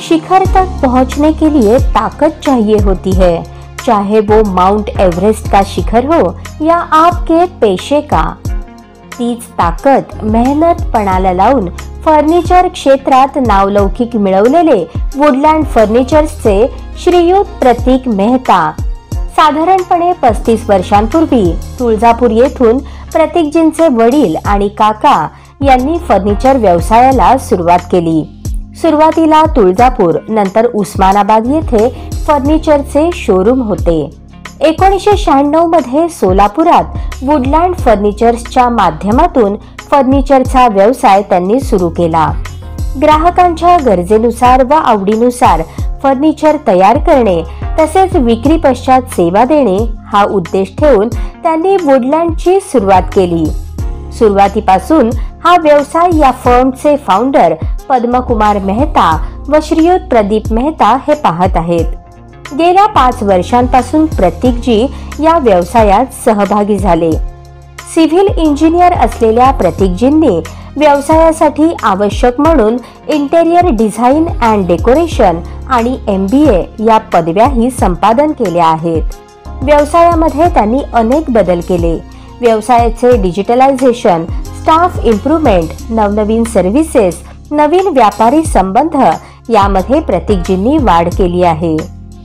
शिखर तक पहुंचने के लिए ताकत चाहिए होती है, चाहे वो माउंट एवरेस्ट का शिखर हो या आपके पेशे का। तीच ताकद मेहनत पणाला लावून फर्निचर क्षेत्रात नावलौकिक मिळवलेले वुडलँड फर्निचर्सचे श्रीयुत प्रतीक मेहता साधारणपणे 35 वर्षांपूर्वी तुळजापूर येथून प्रतीकजींचे वडील आणि काका यांनी फर्निचर व्यवसायाला सुरुवात केली। सुरुवातीला तुळजापूर नंतर उस्मानाबाद येथे फर्निचरचे शोरूम होते। 1996 मध्ये सोलापुरात वुडलँड फर्निचर्सच्या माध्यमातून फर्निचरचा व्यवसाय त्यांनी सुरू केला। ग्राहकांच्या गरजेनुसार व आवडीनुसार फर्निचर तयार करणे तसेच विक्री पश्चात सेवा देणे हा उद्देश ठेवून त्यांनी वुडलँडची सुरुवात केली। सुरुवातीपासून हा व्यवसाय या फर्मचे फाउंडर पद्मकुमार मेहता व श्रीयुत प्रदीप मेहता हे पाहत आहेत। गेल्या 5 वर्षांपासून प्रतीकजी या व्यवसायात सहभागी झाले। सिव्हिल इंजिनियर असलेल्या प्रतीकजींनी व्यवसायासाठी आवश्यक म्हणून इंटेरियर डिझाइन अँड डेकोरेशन आणि MBA या पदव्याही संपादन केल्या आहेत। व्यवसायामध्ये त्यांनी अनेक बदल केले। व्यवसायाचे डिजिटलायझेशन, स्टाफ इम्प्रूव्हमेंट, नवनवीन सर्व्हिसेस, नवीन व्यापारी संबंध यामध्ये प्रतीकजींनी वाढ केली आहे।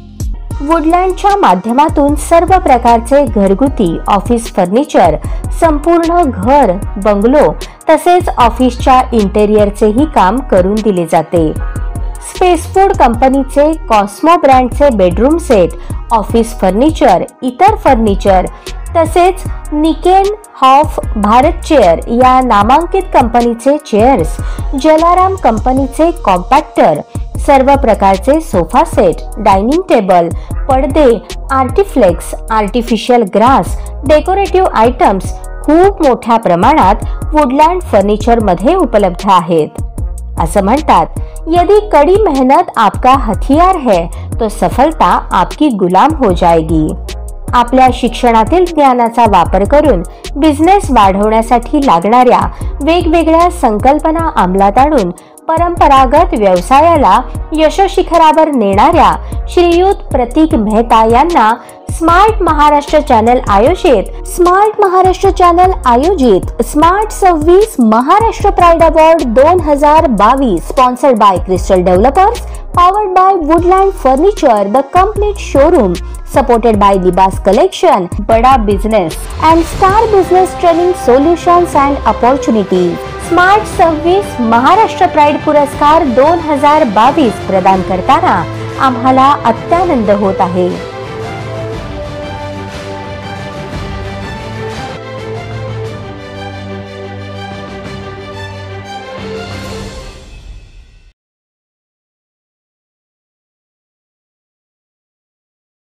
वुडलँडच्या माध्यमातून सर्व प्रकारचे घरगुती ऑफिस फर्निचर, संपूर्ण घर, बंगलो तसेच ऑफिसच्या इंटेरियरचेही काम करून दिले जाते। स्पेसफूड कंपनीचे कॉस्मो ब्रँडचे बेडरूम सेट, ऑफिस फर्निचर, इतर फर्निचर तसेच निकेन, हॉफ, भारत चेअर या नामांकित कंपनीचे चेअर्स, जलाराम कंपनीचे कॉम्पॅक्टर, सर्व प्रकारचे सोफा सेट, डायनिंग टेबल, पडदे, Artiflex, artificial grass, decorative items खूप मोठ्या प्रमाणात वुडलँड फर्निचर मध्ये उपलब्ध आहेत। असं म्हणतात, यदि कड़ी मेहनत आपका हथियार है तो सफलता आपकी गुलाम हो जाएगी। आपल्या शिक्षणातील ज्ञानाचा वापर करून बिझनेस वाढवण्यासाठी लागणाऱ्या वेगवेगळ्या संकल्पना अंमलात आणून परंपरागत व्यवसायाला यशशिखरावर नेणाऱ्या श्रीयुत प्रतीक मेहता यांना स्मार्ट महाराष्ट्र चॅनल आयोजित smart 26 Maharashtra pride award 2022 sponsored by crystal developers, powered by Woodland Furniture, the complete showroom, supported by Libas Collection, Bada Business and Star Business Training Solutions and Opportunities. Smart 26 Maharashtra pride पुरस्कार 2022 प्रदान करताना आम्हाला अत्यानंद होत आहे।